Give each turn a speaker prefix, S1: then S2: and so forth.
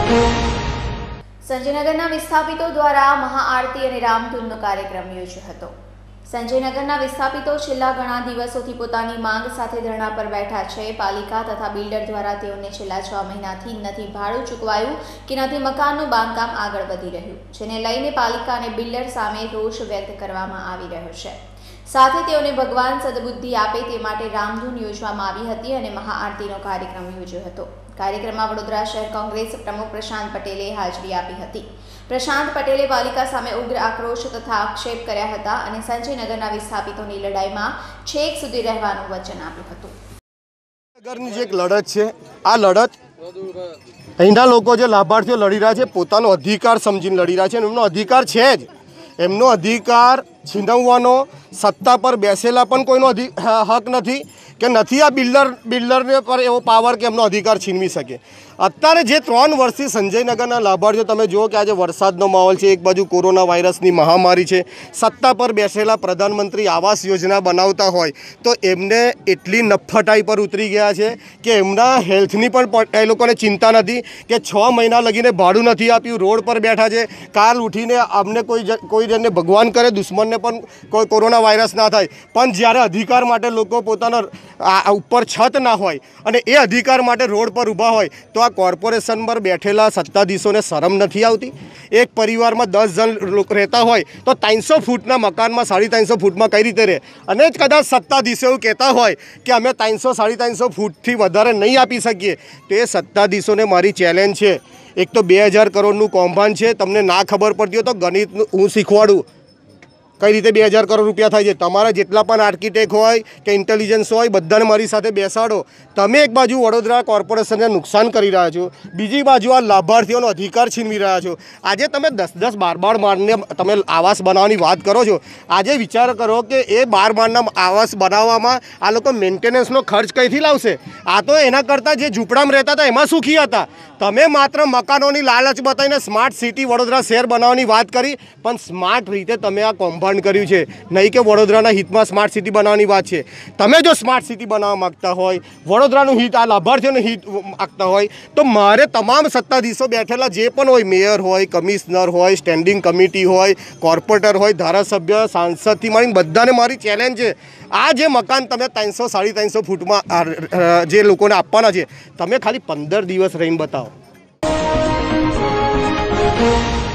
S1: સંજયનગરના વિસ્થાપિતો દ્વારા મહાઆરતી અને રામધૂનનો કાર્યક્રમ યોજાયો હતો। સંજયનગરના વિસ્થાપિતો છેલ્લા ઘણા દિવસોથી પોતાની માંગ સાથે ધરણા પર બેઠા છે। પાલિકા તથા બિલ્ડર દ્વારા તેઓને છેલ્લા 6 મહિનાથી નથી ભાડું ચૂકવાયું કે નથી મકાનનું બાંધકામ આગળ વધી રહ્યું, જેને લઈને પાલિકા અને બિલ્ડર સામે રોષ વ્યક્ત કરવામાં આવી રહ્યો છે। સાથે તેઓને ભગવાન સદબુદ્ધિ આપે તે માટે રામધૂન યોજવામાં આવી હતી અને મહાઆરતીનો કાર્યક્રમ યોજાયો હતો। કાર્યક્રમમાં વડોદરા શહેર કોંગ્રેસ પ્રમુખ પ્રશાંત પટેલે હાજરી આપી હતી। પ્રશાંત પટેલે પાલિકા સામે ઉગ્ર આક્રોશ તથા આક્ષેપ કર્યા હતા અને સંજયનગરના વિસ્થાપિતોની લડાઈમાં છેક સુધી રહેવાનું વચન આપ્યું હતું।
S2: નગરની જે એક લડત છે, આ લડત અહીંના લોકો જે લાભાર્થીઓ લડી રહ્યા છે પોતાનો અધિકાર સમજીને લડી રહ્યા છે। એમનો અધિકાર છે જ, એમનો અધિકાર છીનવવાનો સત્તા પર બેસેલા પણ કોઈનો હક નથી કે નથી આ બિલ્ડરને પર એવો પાવર કે એમનો અધિકાર છીનવી શકે। અત્યારે જે 3 વર્ષથી સંજયનગરના લાભાર્થીઓ તમે જુઓ કે આજે વરસાદનો માહોલ છે, એક બાજુ કોરોના વાયરસની મહામારી છે, સત્તા પર બેસેલા પ્રધાનમંત્રી આવાસ યોજના બનાવતા હોય તો એમને એટલી નફટાઈ પર ઉતરી ગયા છે કે એમના હેલ્થની પણ એ લોકોને ચિંતા નથી કે 6 મહિના લગીને ભાડું નથી આપ્યું, રોડ પર બેઠા છે। કાલ ઉઠીને અમને કોઈ જણને ભગવાન કરે દુશ્મનને પણ કોઈ કોરોના વાયરસ ના થાય, પણ જ્યારે અધિકાર માટે લોકો પોતાના ઉપર છત ના હોય અને એ અધિકાર માટે રોડ પર ઊભા હોય તો આ કોર્પોરેશન પર બેઠેલા સત્તાધીશોને શરમ નથી આવતી? એક પરિવારમાં 10 જણ લોકો રહેતા હોય તો 300 ફૂટના મકાનમાં 350 ફૂટમાં કઈ રીતે રહે? અને જ કદાચ સત્તાધીશો એવું કહેતા હોય કે અમે 300-350 ફૂટથી વધારે નહીં આપી શકીએ તો એ સત્તાધીશોને મારી ચેલેન્જ છે। એક તો 2000 કરોડનું કૌભાંડ છે, તમને ના ખબર પડતી હોય તો ગણિત હું શીખવાડું કઈ રીતે 2000 કરોડ રૂપિયા થાય છે। તમારા જેટલા પણ આર્કિટેક્ટ હોય કે ઇન્ટેલિજન્સ હોય બધાને મારી સાથે બેસાડો। તમે એક બાજુ વડોદરા કોર્પોરેશનને નુકસાન કરી રહ્યા છો, બીજી બાજુ આ લાભાર્થીઓનો અધિકાર છીનવી રહ્યા છો। આજે તમે 10-10, 12 માળને તમે આવાસ બનાવવાની વાત કરો છો। આજે વિચાર કરો કે એ 12 માળના આવાસ બનાવવામાં આ લોકો મેન્ટેનન્સનો ખર્ચ કઈથી લાવશે? આ તો એના કરતાં જે ઝૂંપડામાં રહેતા હતા એમાં સુખી હતા। તમે માત્ર મકાનોની લાલચ બતાવીને સ્માર્ટ સિટી વડોદરા શહેર બનાવવાની વાત કરી, પણ સ્માર્ટ રીતે તમે આ કૌભાંડ કર્યું છે। નહીં કે વડોદરાના હિતમાં સ્માર્ટ સિટી બનાવવાની વાત છે। તમે જો સ્માર્ટ સિટી બનાવવા માગતા હોય, વડોદરાનું હિત, આ લાભાર્થીઓનું હિત માગતા હોય તો મારે તમામ સત્તાધીશો બેઠેલા જે પણ હોય, મેયર હોય, કમિશનર હોય, સ્ટેન્ડિંગ કમિટી હોય, કોર્પોરેટર હોય, ધારાસભ્ય, સાંસદથી મળીને બધાને મારી ચેલેન્જ છે। આ જે મકાન તમે 300-350 ફૂટમાં જે લોકોને આપવાના છે, તમે ખાલી 15 દિવસ રહીને બતાવો।